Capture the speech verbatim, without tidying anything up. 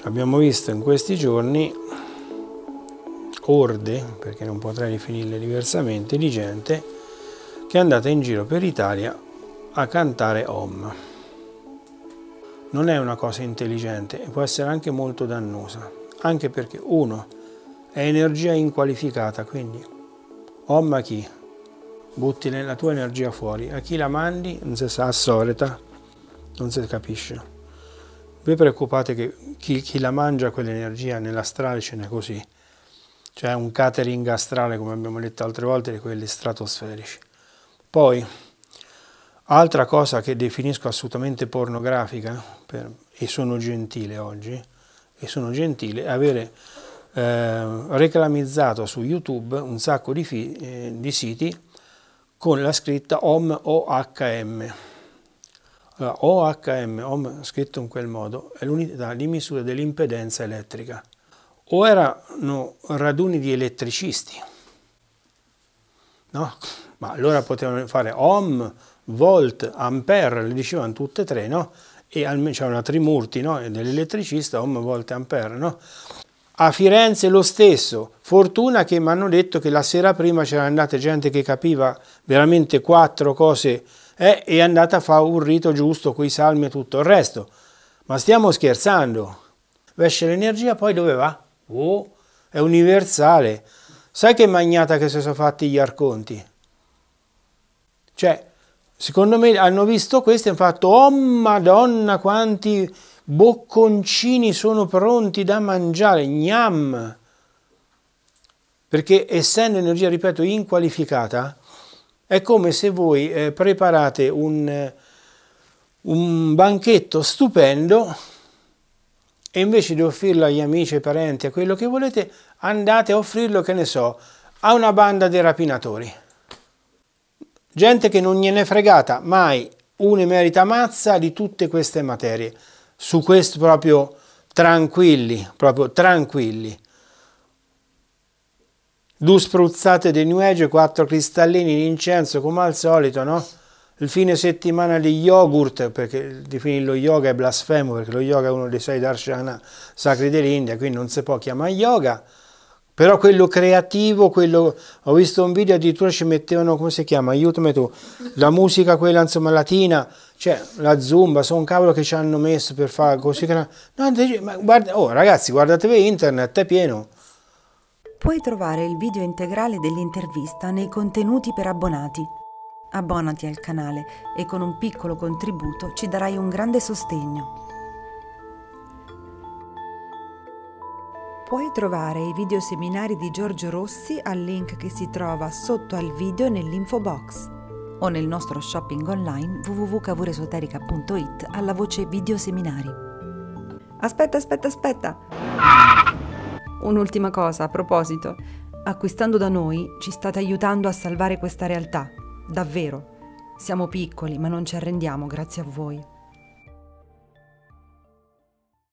abbiamo visto in questi giorni orde, perché non potrei definirle diversamente, di gente che è andata in giro per Italia a cantare Om. Non è una cosa intelligente e può essere anche molto dannosa, anche perché uno è energia inqualificata, quindi Om a chi? Butti la tua energia fuori, a chi la mandi non si sa, a solita, non si capisce. Vi preoccupate che chi, chi la mangia quell'energia nell'astrale ce n'è così, cioè un catering astrale, come abbiamo detto altre volte, di quelli stratosferici. Poi, altra cosa che definisco assolutamente pornografica, per, e sono gentile oggi, e sono gentile, è avere eh, reclamizzato su YouTube un sacco di, fi, eh, di siti con la scritta Om O H M. Allora, O H M, Om scritto in quel modo, è l'unità di misura dell'impedenza elettrica. O erano raduni di elettricisti, no? Ma allora potevano fare Ohm, Volt, Ampere, le dicevano tutte e tre, no? E c'era una Trimurti, no? Dell'elettricista, Ohm, Volt, Ampere, no? A Firenze lo stesso, fortuna che mi hanno detto che la sera prima c'era andata gente che capiva veramente quattro cose eh, e è andata a fare un rito giusto con i salmi e tutto il resto. Ma stiamo scherzando? Esce l'energia, poi dove va? Oh, è universale. Sai che magnata che si sono fatti gli arconti? Cioè, secondo me hanno visto questo e hanno fatto, oh Madonna, quanti bocconcini sono pronti da mangiare, gnam! Perché essendo energia, ripeto, inqualificata, è come se voi eh, preparate un, un banchetto stupendo e invece di offrirlo agli amici, ai parenti, a quello che volete, andate a offrirlo, che ne so, a una banda di rapinatori. Gente che non gliene è fregata mai un'emerita mazza di tutte queste materie. Su questo proprio tranquilli, proprio tranquilli. Due spruzzate di New Age, quattro cristallini di incenso, come al solito, no? Il fine settimana di yogurt, perché definirlo yoga è blasfemo, perché lo yoga è uno dei sei darshana sacri dell'India, quindi non si può chiamare yoga. Però quello creativo, quello, ho visto un video addirittura ci mettevano, come si chiama, aiutami tu, la musica quella insomma latina, cioè la zumba, sono un cavolo che ci hanno messo per fare così, no, ma guarda, oh ragazzi, guardatevi internet, è pieno. Puoi trovare il video integrale dell'intervista nei contenuti per abbonati. Abbonati al canale e con un piccolo contributo ci darai un grande sostegno. Puoi trovare i video seminari di Giorgio Rossi al link che si trova sotto al video nell'info box o nel nostro shopping online w w w punto cavour esoterica punto it alla voce video seminari. Aspetta, aspetta, aspetta! Un'ultima cosa a proposito. Acquistando da noi ci state aiutando a salvare questa realtà. Davvero. Siamo piccoli, ma non ci arrendiamo grazie a voi.